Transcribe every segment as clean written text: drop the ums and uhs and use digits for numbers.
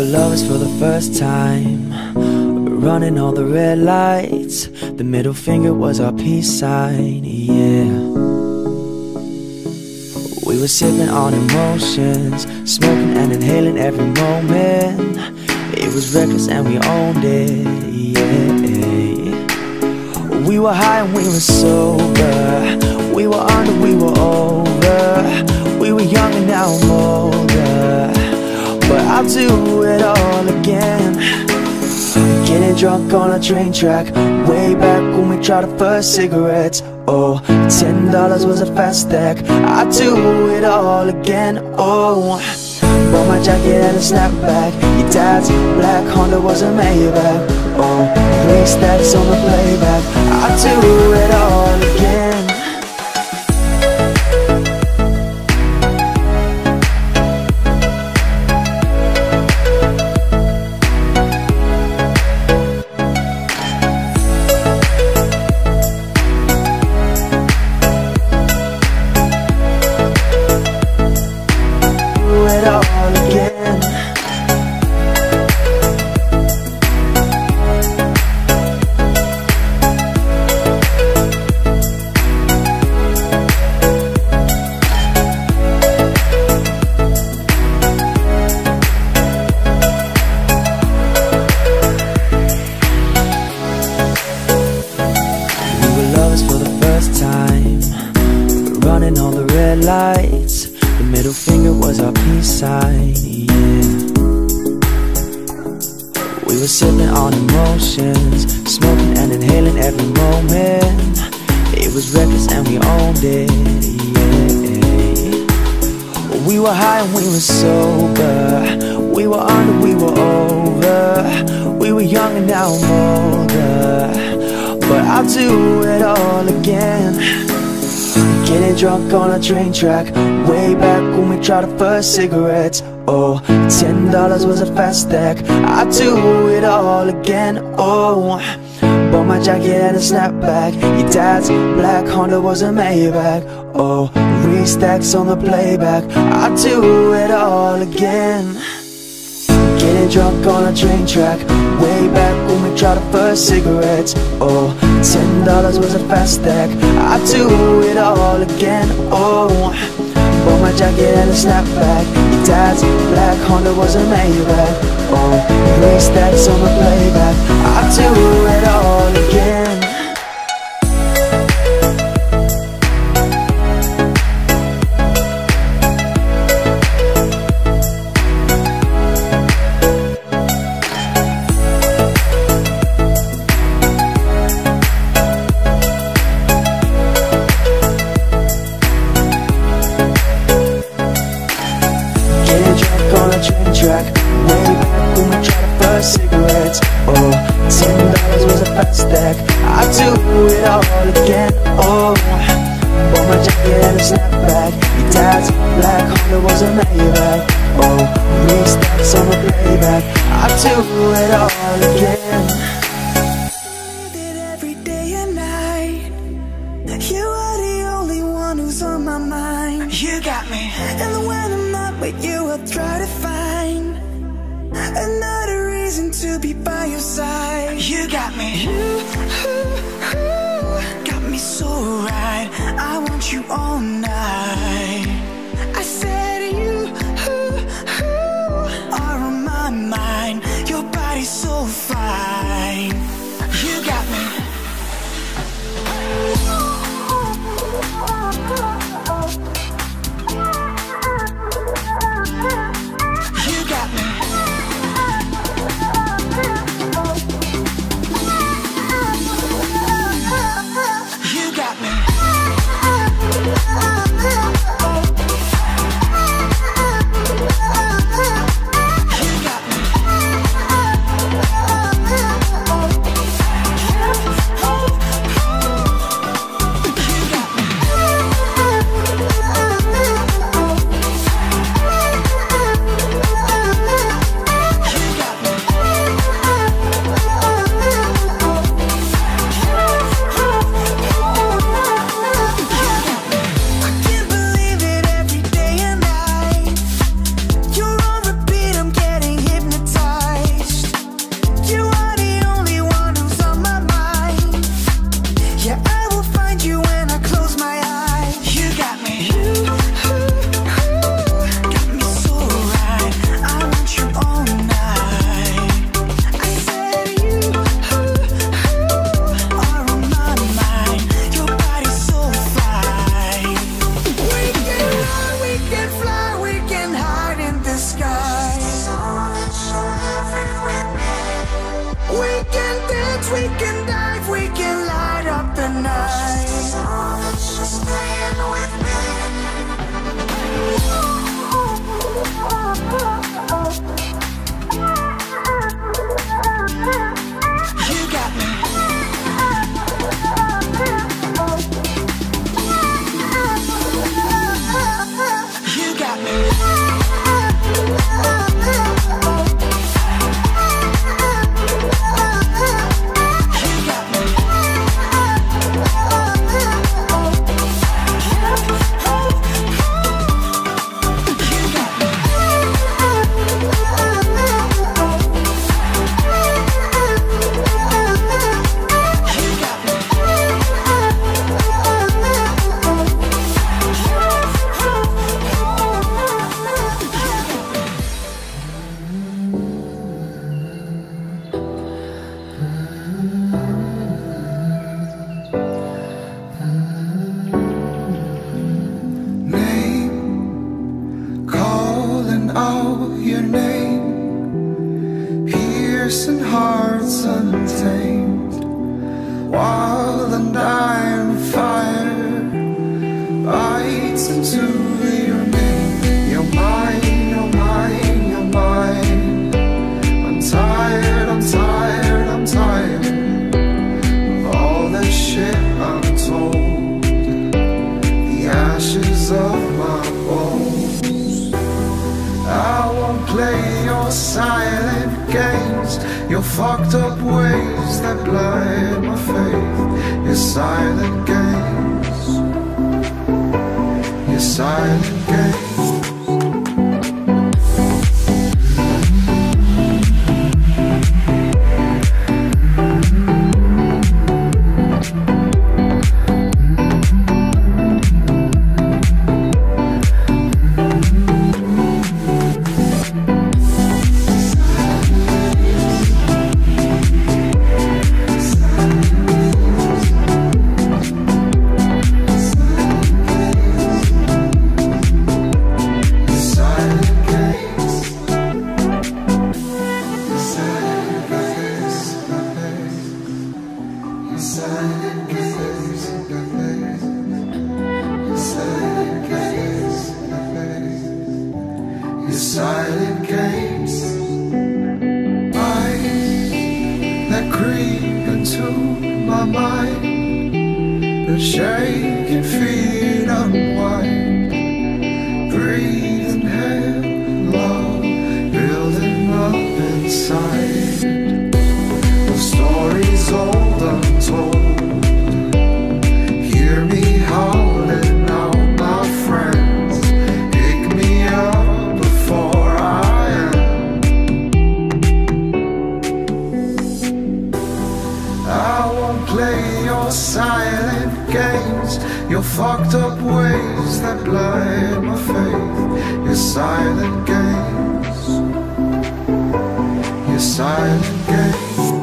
lovers for the first time, running all the red lights. The middle finger was our peace sign, yeah. We were sipping on emotions, smoking and inhaling every moment. It was reckless and we owned it, yeah. We were high and we were sober, we were under, we were over. We were young and now I'm older, but I'll do it all again. Getting drunk on a train track, way back when we tried our first cigarettes. Oh, $10 was a fast stack, I'd do it all again. Oh, bought my jacket and a snapback. Your dad's black Honda was a Maybach. Oh, 3 stacks on the playback, I'd do it all again. Running all the red lights, the middle finger was our peace sign, yeah. We were sipping on emotions, smoking and inhaling every moment. It was reckless and we owned it, yeah. We were high and we were sober, we were under, we were over. We were young and now I'm older, but I'll do it all again. Getting drunk on a train track, way back when we tried our first cigarettes. Oh, $10 was a fast stack, I'd do it all again. Oh, bought my jacket and a snapback. Your dad's black Honda was a Maybach. Oh, 3 stacks on the playback, I'd do it all again. Getting drunk on a train track, way back when we tried our first cigarettes. Oh, $10 was a fast stack, I'd do it all again. Oh, bought my jacket and a snapback. Your dad's black Honda was a Maybach. Oh, 3 stacks on the playback, I'd do it all again. Train track, way back when we tried our first cigarettes. Oh, $10 was a fast stack, I'd do it all again. Oh, bought my jacket and a snapback. Your dad's black Honda was a Maybach. Oh, 3 stacks on the playback, I'd do it all again. Every day and night, you are the only one who's on my mind. You got me, and when I'm not with you, I'll try to find another reason to be by your side. You got me, got me so right. I want you all night. I said you are on my mind. Your body's so fine. You got me. You got me. blind my faith. Your silent games, your silent games. Silent games, eyes that creep into my mind, that shake and feet unwind, breathing headlong, building up inside. The story's old untold. Hear me howling out, my friends. Pick me up. Play your silent games, your fucked up ways that blind my faith. Your silent games, your silent games.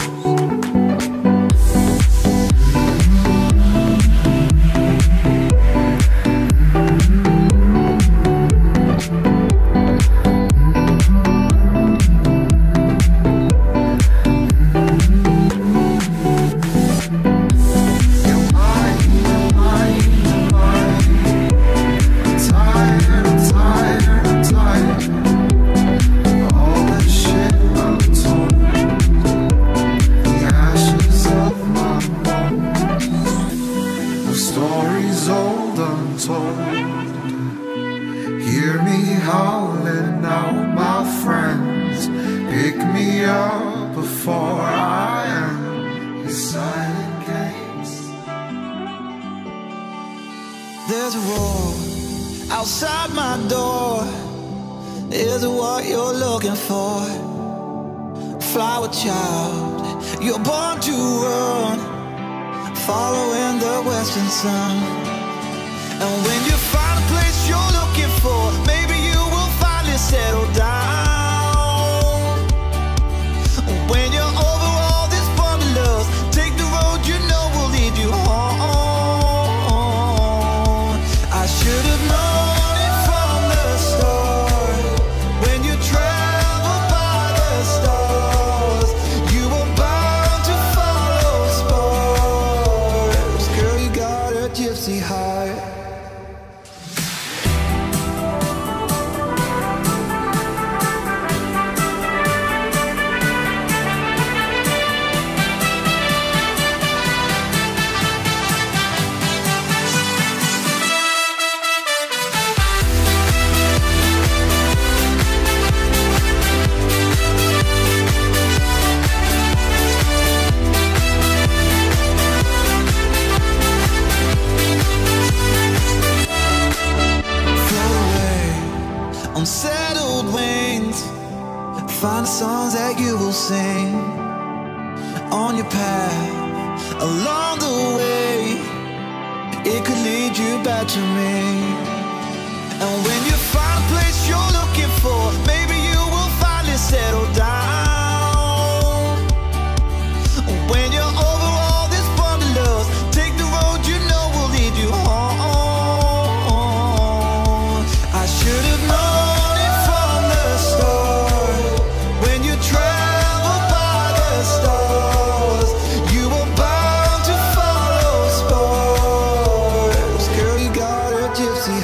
Stories old untold. Hear me howling out, my friends. Pick me up before I end your silent games. There's a roar outside my door. Is it what you're looking for? Flower child, you're born to run, following the western sun. And when you find a place you're looking for, maybe you will finally settle down. When you're over all this wanderlust, take the road you know will lead you home. I should have known it from the start. When you travel by the stars, you were bound to follow stars. Girl, you got a gypsy heart. Unsettled wings, find the songs that you will sing on your path along the way. It could lead you back to me. And when you find a place you're looking for, maybe you will finally settle down. When you're over all this wanderlust, take the road you know will lead you home. I should have known gypsy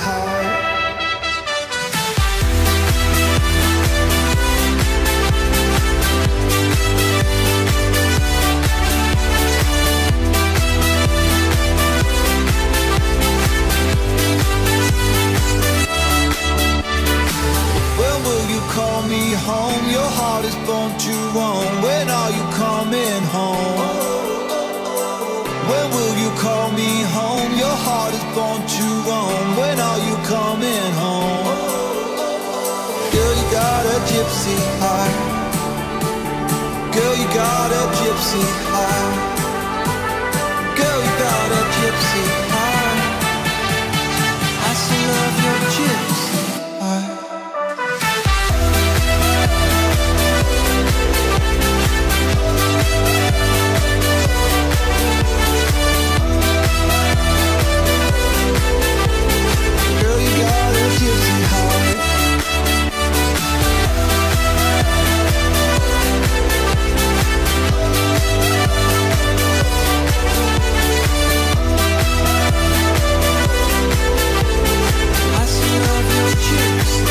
When will you call me home? Your heart is born to roam. When are you coming home? Girl, you got a gypsy heart. Girl, you got a gypsy heart. Girl, you got a gypsy heart. I still love your gypsy heart. Girl, you got a gypsy heart. I still love your gypsy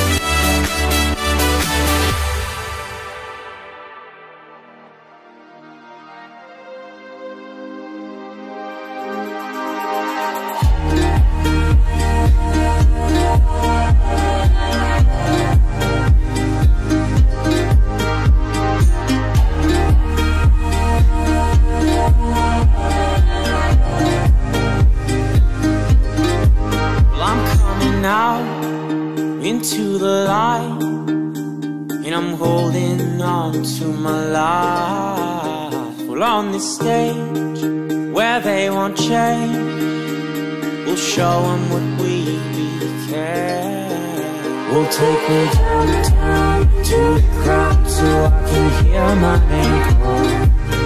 into the light, and I'm holding on to my life. Well, on this stage where they won't change, we'll show them what we became. We'll take me downtown to the crowd so I can hear my name called.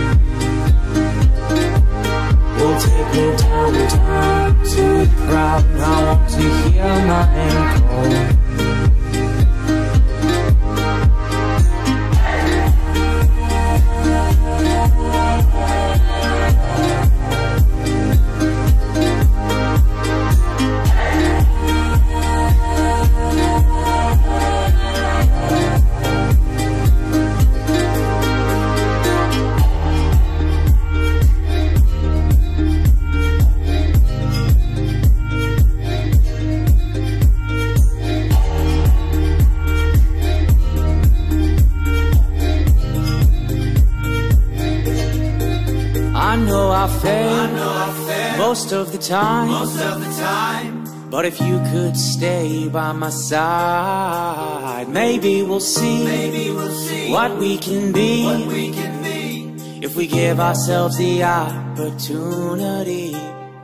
We'll take me downtown to the crowd, and I want to hear my name called. I fail most of the time, but if you could stay by my side, maybe we'll see what we can be if we give ourselves the opportunity.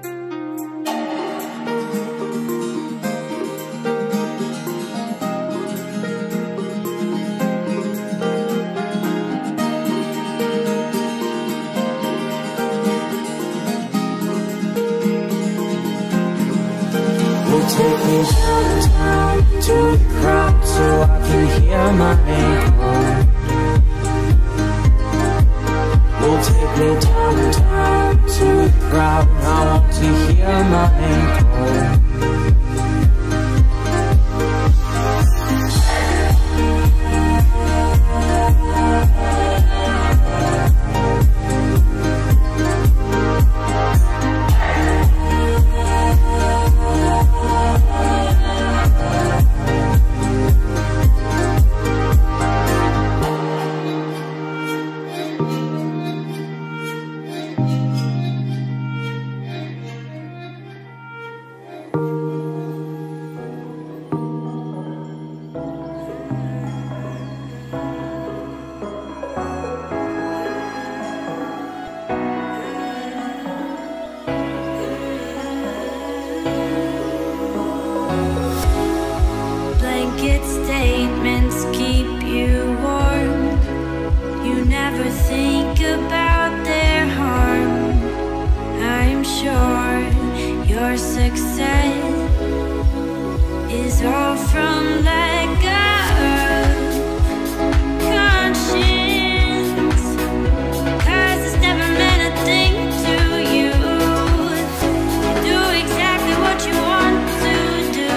Take me downtown to the crowd so I can hear my name called. We'll take me downtown to the crowd, I want to hear my name called. Statements keep you warm. You never think about their harm. I'm sure your success is all from lack of conscience. 'Cause it's never meant a thing to you. You do exactly what you want to do.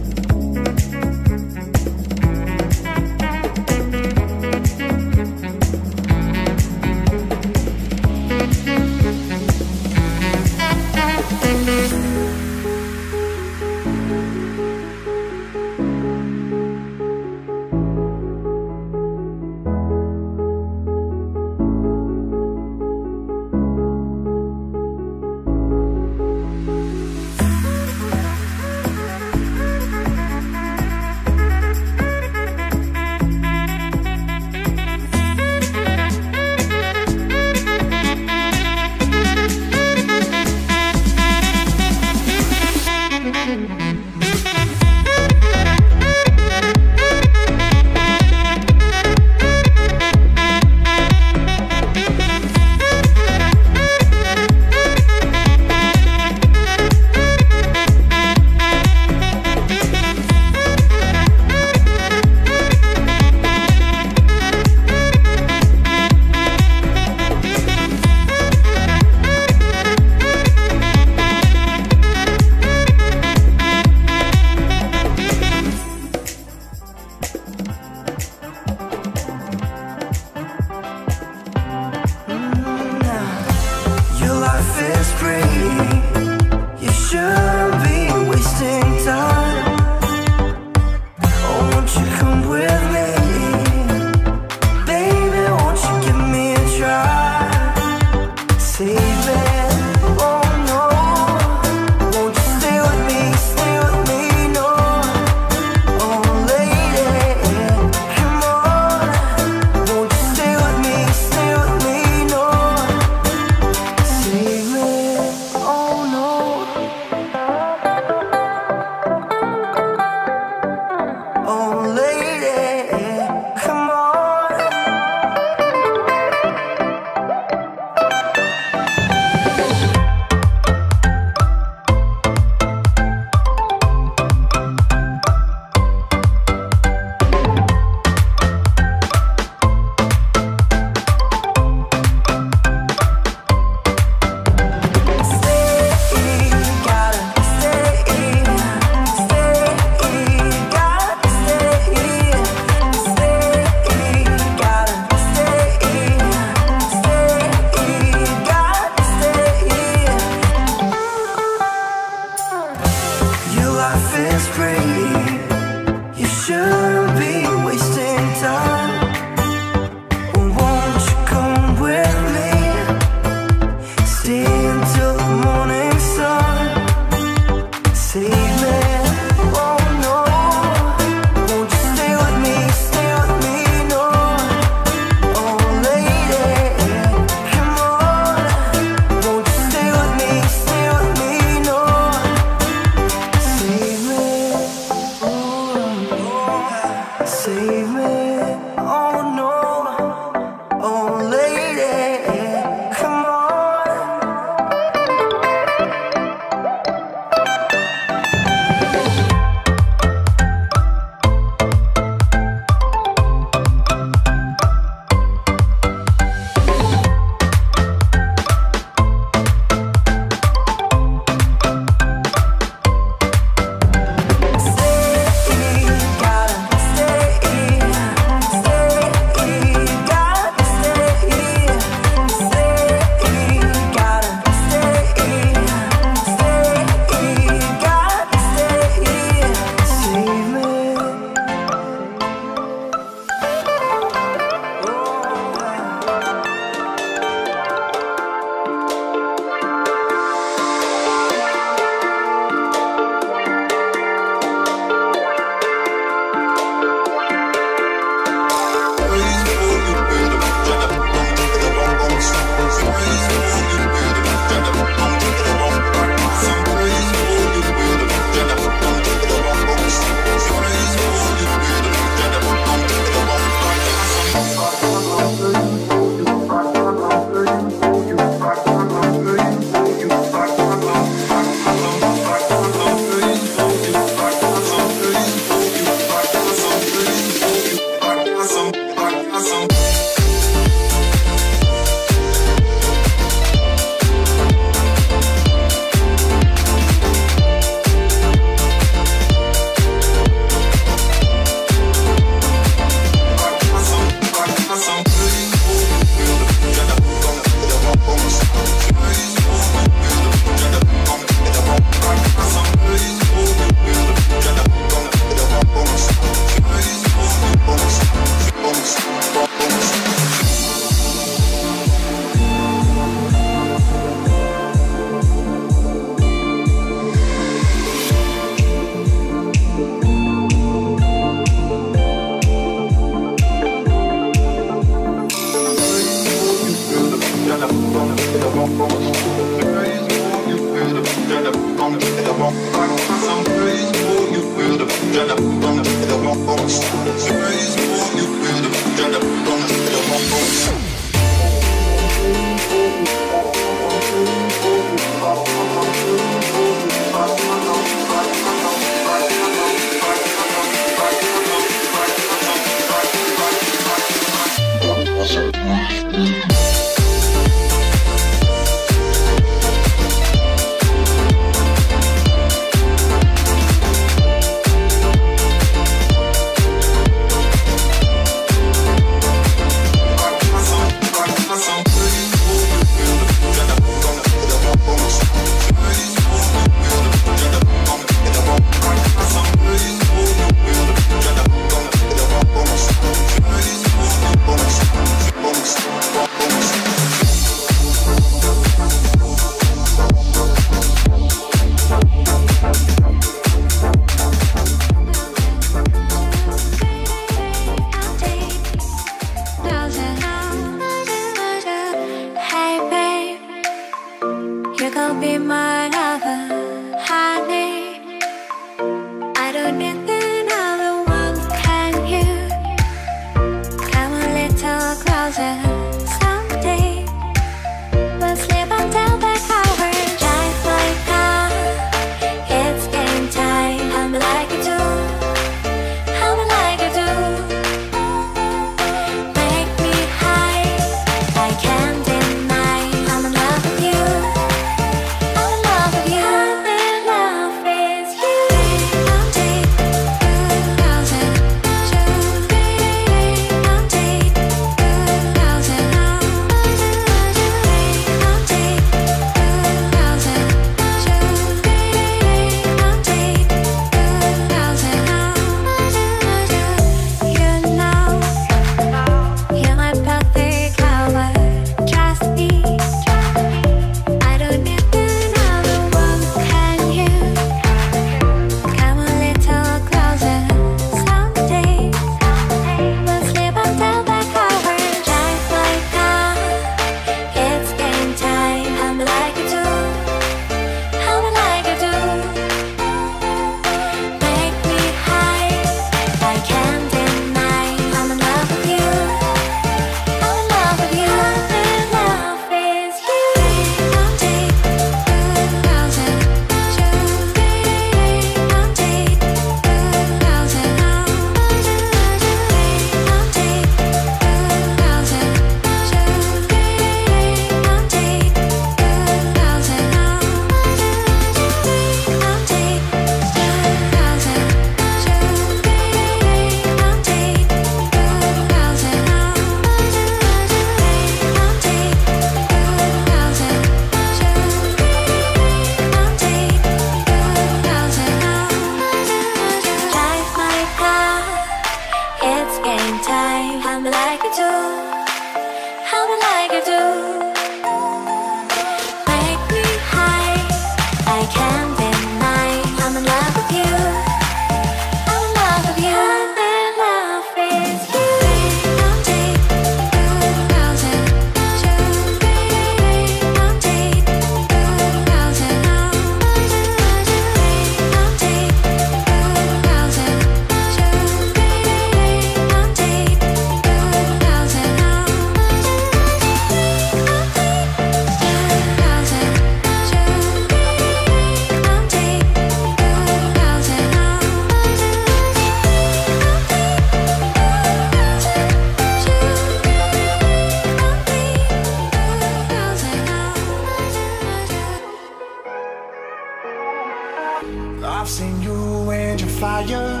I've seen you and your fire,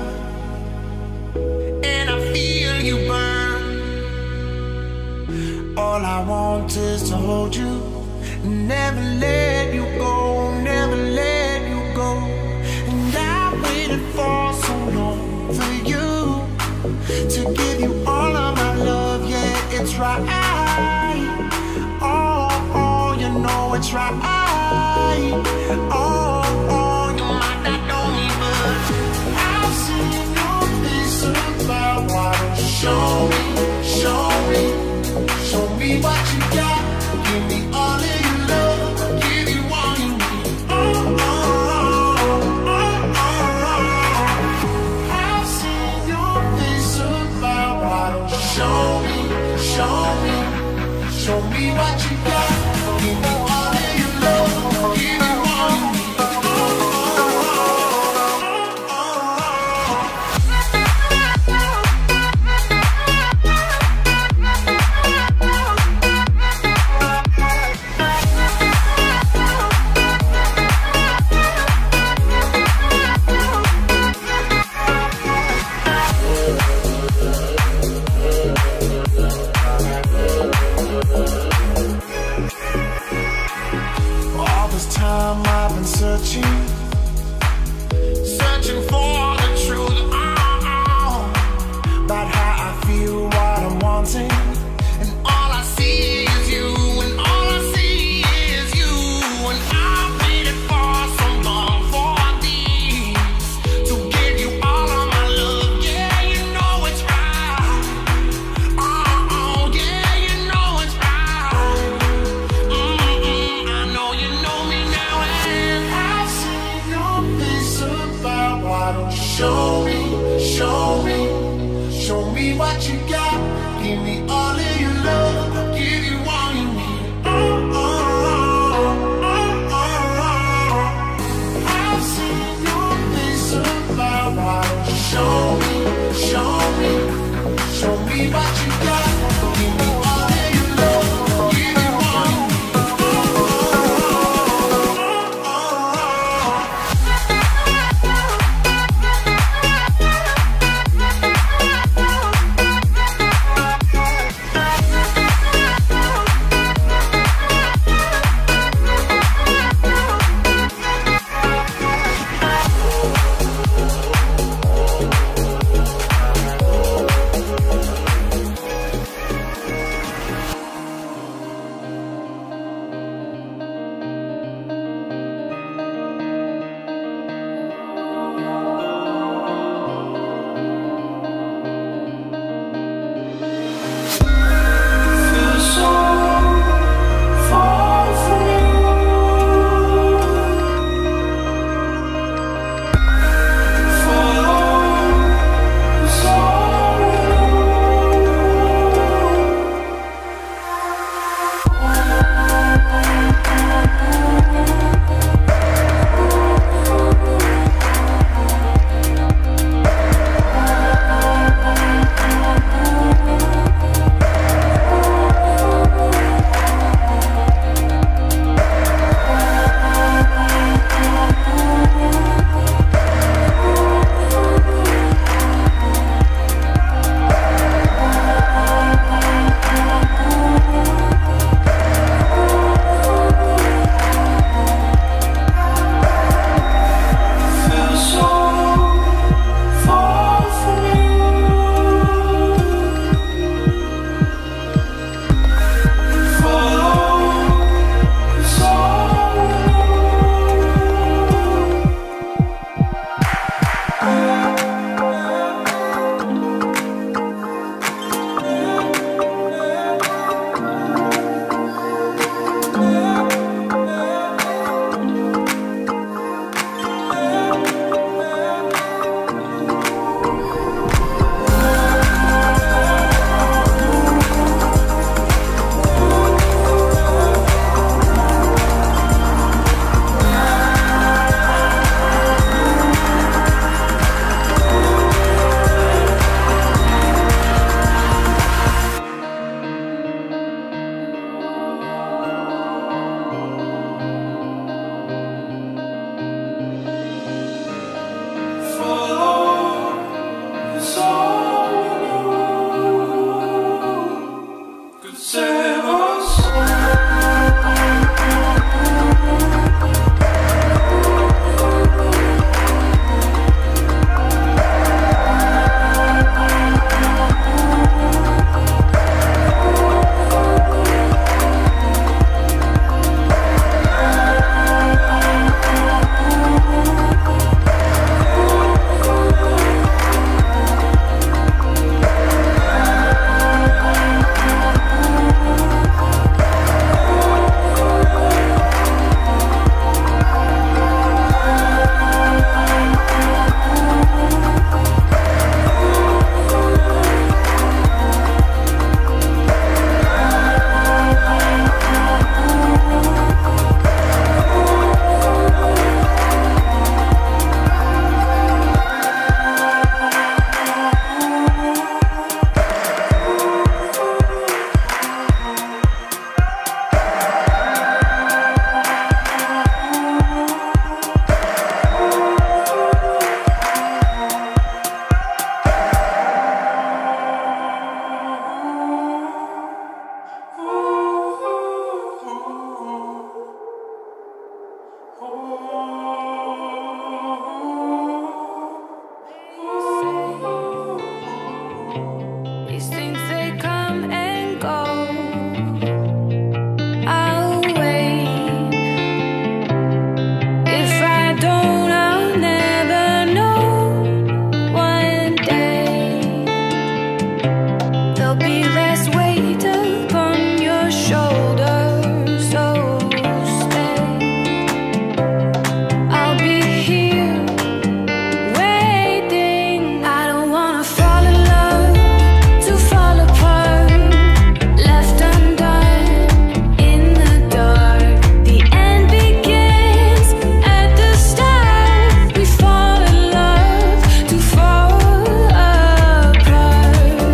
and I feel you burn. All I want is to hold you, never let you go, never let you go. And I waited for so long for you to give you all of my love, yeah, it's right. Oh, you know it's right. Oh, you might not know me, but I've seen your face about water. Show me what you got. Give me all of your love, give you all you need. I've seen your face about water. Show me what you got. Give me all of your love, give you all you need. wanting, and all I see is you, and all I see is you, and I've waited for so long for this, to give you all of my love. Yeah, you know it's right. Oh, yeah, you know it's right. I know you know me now, and I've seen your face about. Why don't you show me, show me, show me what you got? Give me all of your love, I'll give you all you need. I've seen your face about. Why don't you show me, show me, show me what you got? Give me all of your love, I'll give you all you need. be less weight upon your shoulders. So stay. I'll be here waiting. I don't wanna fall in love to fall apart, left undone in the dark. The end begins at the start. We fall in love to fall apart.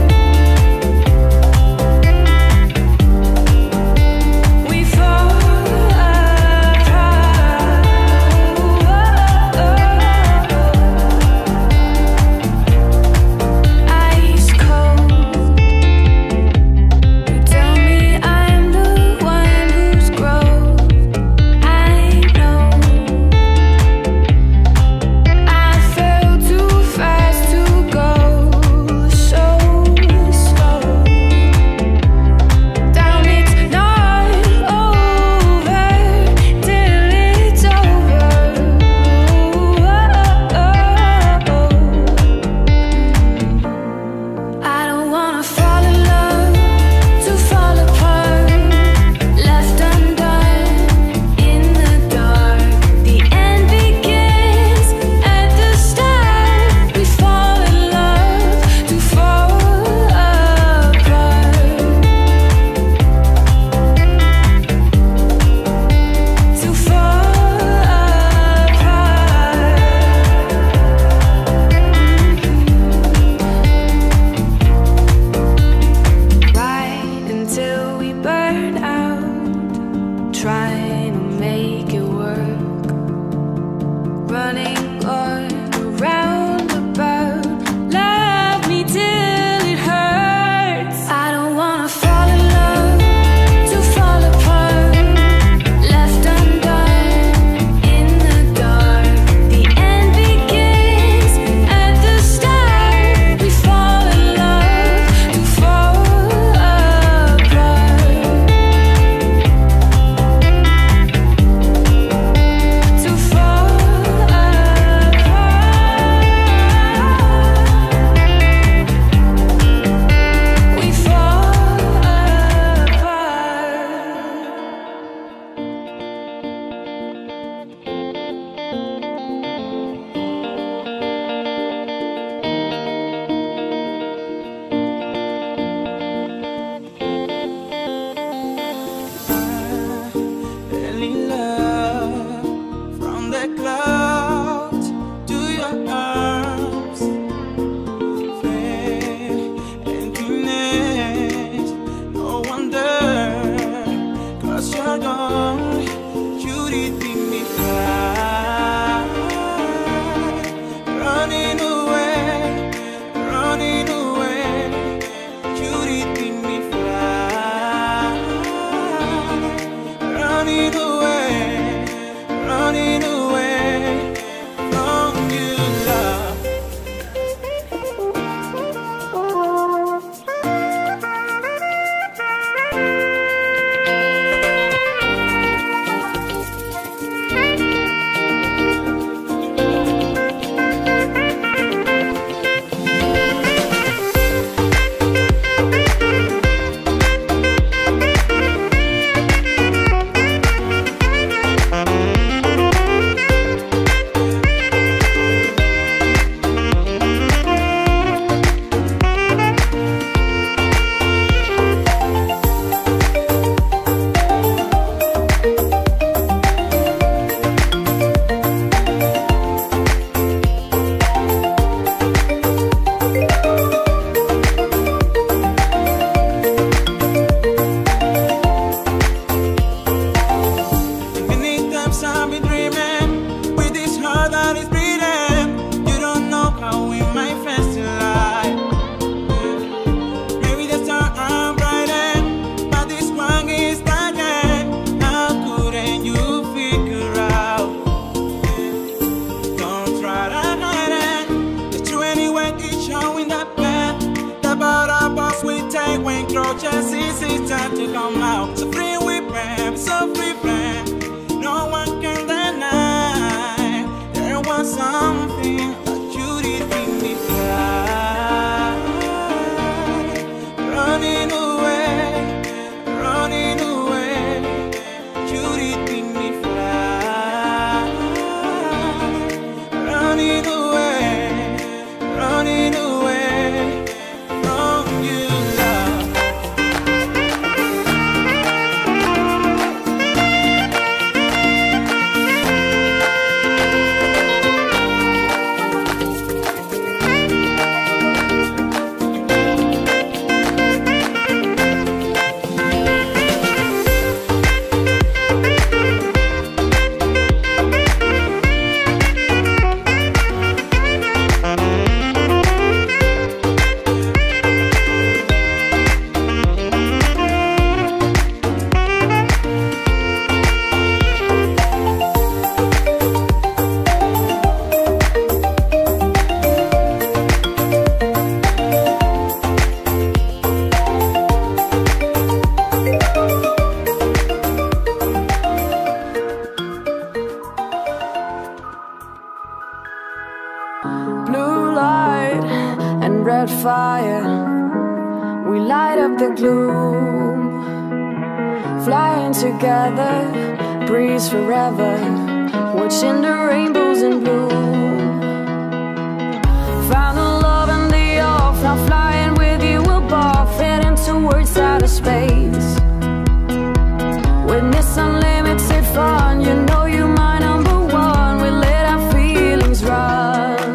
We fall apart. Ice cold. You tell me I'm the one who's grown. I know I fell too fast to go so slow. Down, it's not over till it's over. I don't wanna fall in love to fall apart, left undone in the dark. The end begins at the start. We fall in love to fall apart. To fall apart. Right until we burn out, trying to make it work. Running on a roundabout, love me till it hurts. I don't wanna fall in love to fall apart, left undone in the dark. The end begins at the start. We fall in love to fall apart. To fall apart. We fall apart. Really love from the clouds to your arms. Faith and goodness, no wonder, 'cause you're gone. You did make me fly. Running away, running away. You did make me fly. Running away from you, love. Many times I've been dreaming with this heart that is beating. You don't know how we might face in life. Maybe the star I'm brighten, but this one is dying. How couldn't you figure out? Don't try to hide it. It's true anyway. It's showing that path. The part of us we take when crouches easy time to come out. So free we plan, so free plan. No one can deny there was something that you did make me fly. running away, running away. You did make me fly, running away, running away from you, love. Blue light and red fire, we light up the gloom. Flying together, breeze forever, watching the rainbows in bloom. Found the love in the off, now flying with you above, heading towards outer space. Witness unlimited fun, you know you're my number one. We let our feelings run.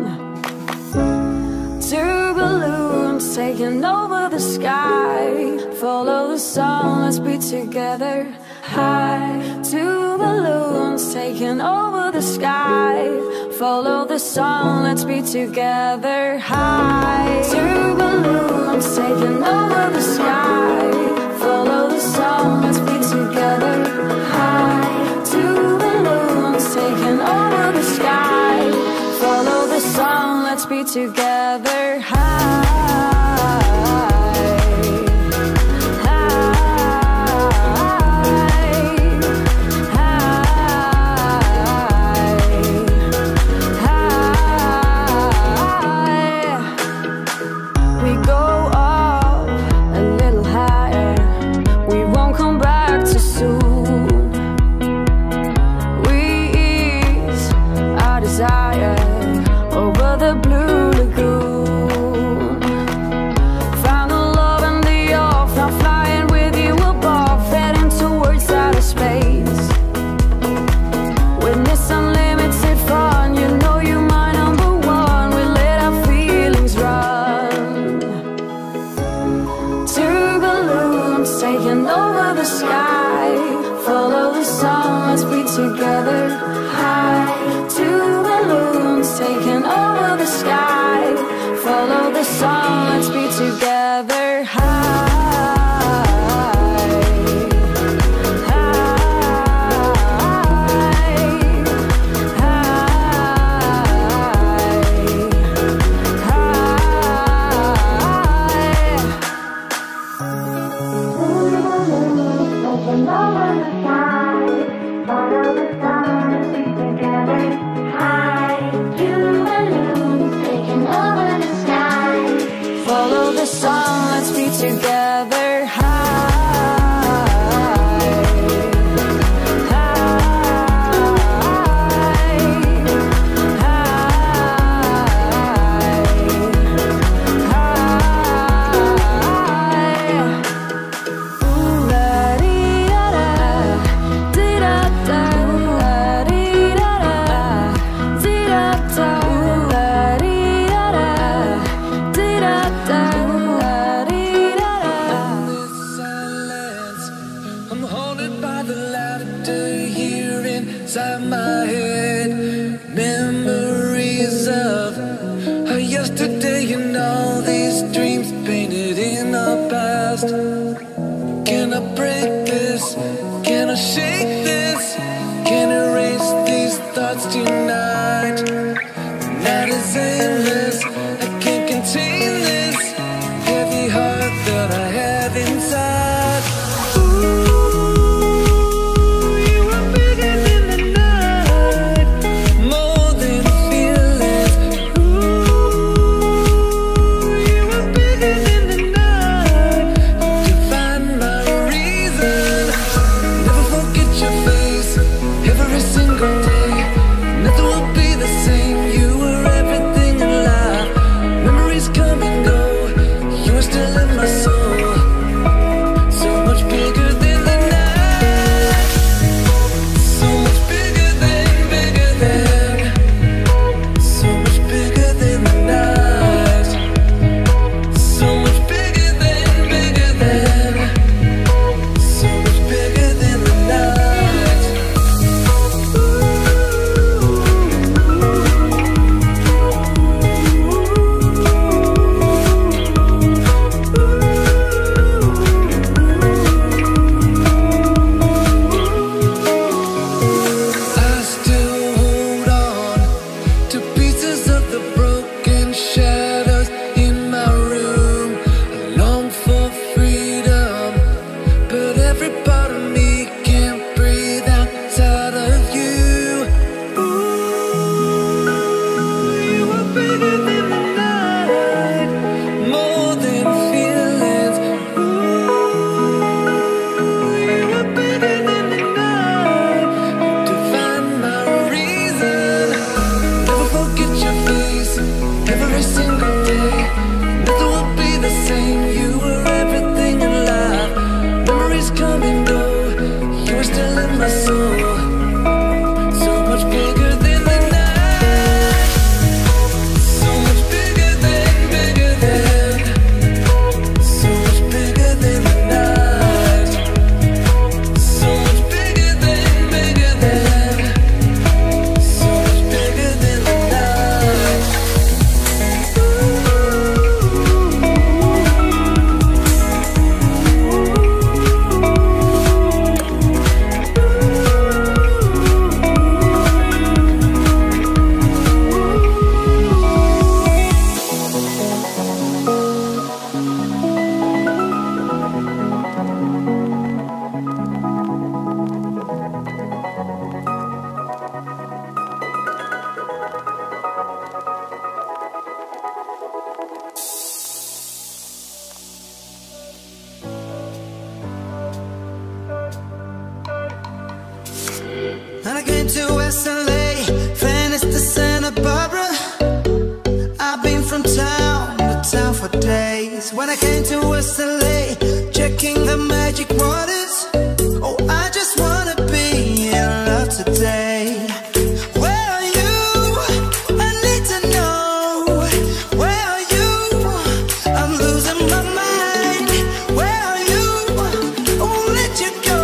Two balloons taking over the sky. Follow the sun, let's be together. High. Two balloons taking over the sky. Follow the sun, let's be together. High. Two balloons taking over the sky. Follow the sun, let's be together. High. Two balloons taking over the sky. Follow the sun, let's be together. High. Over the blue lagoon, found the love in the off, now flying with you above, heading towards outer space. Witness unlimited fun, you know you're my number one. We let our feelings run. Two balloons taking over the sky. Follow the sun, let's be together. High. Two balloons taking over the sky. Follow the sun, let's be together. High. Follow the sun, let's be together. Inside my head, memories of yesterday and all these dreams painted in our past. Can I break this? Can I shake this? Can I erase these thoughts tonight? The night is endless, I can't contain this heavy heart that I have inside. to SLA, Venice to Santa Barbara. I've been from town to town for days. When I came to SLA, checking the magic waters. Oh, I just wanna be in love today. Where are you? I need to know. Where are you? I'm losing my mind. Where are you? I won't let you go.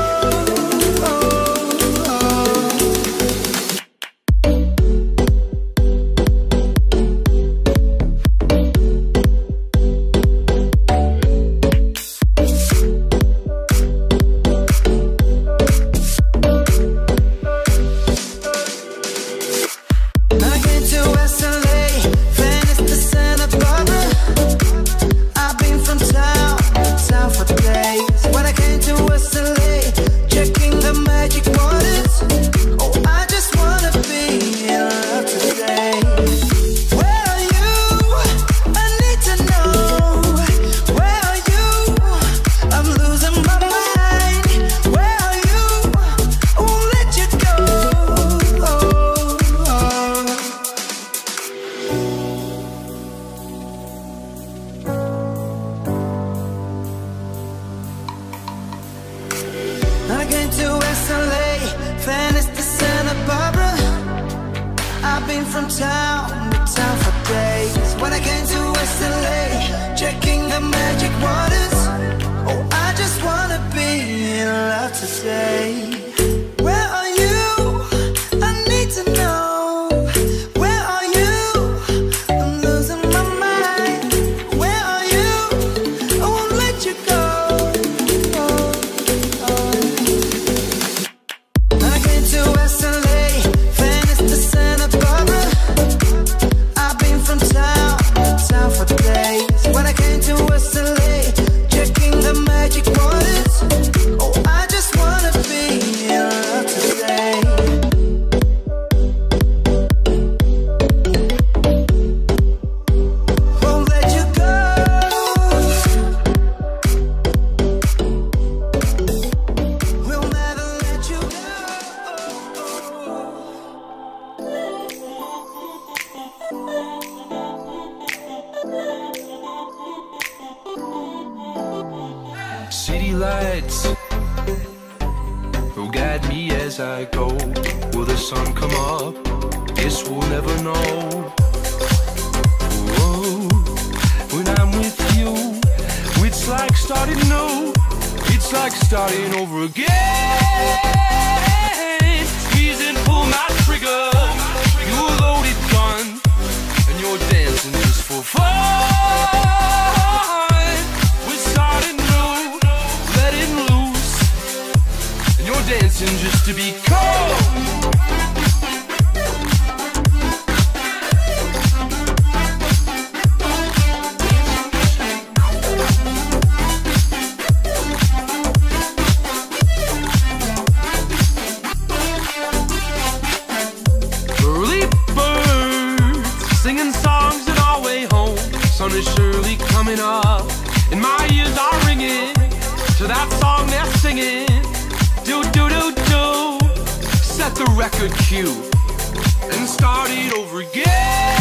I came to SLA, Venice to Santa Barbara. I've been from town to town for days. When I came to SLA, checking the magic waters. Oh, I just wanna be in love today. Where are you? I need to know. Where are you? I'm losing my mind. Where are you? I won't let you go. I came to SLA, Venice to Santa Barbara. I've been from town to town for days. When I came to SLA, checking the magic waters. Oh, I just wanna be in love today. Won't let you go. We'll never let you go. City lights will guide me as I go. Will the sun come up? Guess we'll never know. Whoa. When I'm with you, it's like starting new. It's like starting over again. Squeeze and pull my trigger. Your loaded gun, and you're dancing just for fun. We're starting new, letting loose, and you're dancing just to be cold. Early birds singing songs on our way home. Sun is surely coming up, and my ears are ringing to that song they're singing. Do do do do. Set the record cue and start it over again.